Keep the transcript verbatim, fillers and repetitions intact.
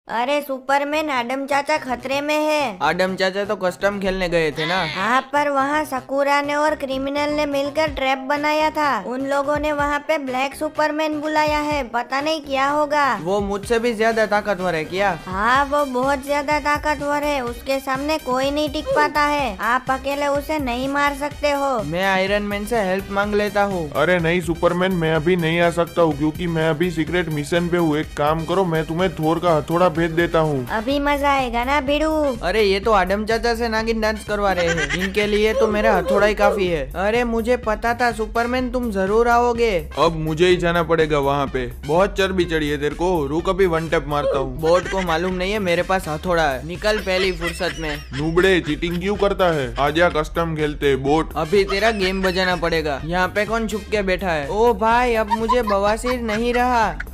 अरे सुपरमैन, आडम चाचा खतरे में है। आडम चाचा तो कस्टम खेलने गए थे ना। हाँ, पर वहाँ सकूरा ने और क्रिमिनल ने मिलकर ट्रैप बनाया था। उन लोगों ने वहाँ पे ब्लैक सुपरमैन बुलाया है, पता नहीं क्या होगा। वो मुझसे भी ज्यादा ताकतवर है क्या? हाँ, वो बहुत ज्यादा ताकतवर है, उसके सामने कोई नहीं टिक पाता है। आप अकेले उसे नहीं मार सकते हो। मैं आयरन मैन से हेल्प मांग लेता हूँ। अरे नहीं सुपरमैन, मैं अभी नहीं आ सकता हूँ क्योंकि मैं अभी सीक्रेट मिशन पे हूँ। एक काम करो, मैं तुम्हें थोर का हथौड़ा भेज देता हूँ। अभी मजा आएगा ना भिड़ू। अरे ये तो आडम चाचा से नागिन डांस करवा रहे हैं, इनके लिए तो मेरा हथौड़ा ही काफी है। अरे मुझे पता था सुपरमैन तुम जरूर आओगे। अब मुझे ही जाना पड़ेगा वहाँ पे। बहुत चर्बी चढ़ी है तेरे को, रुक अभी वन टैप मारता हूँ। बोर्ड को मालूम नहीं है मेरे पास हथौड़ा है, निकल पहली फुर्सत में। नूबड़े चीटिंग क्यों करता है? आजा कस्टम खेलते बोट। अभी तेरा गेम बजाना पड़ेगा। यहाँ पे कौन छुप के बैठा है? ओ भाई, अब मुझे बवासीर नहीं रहा।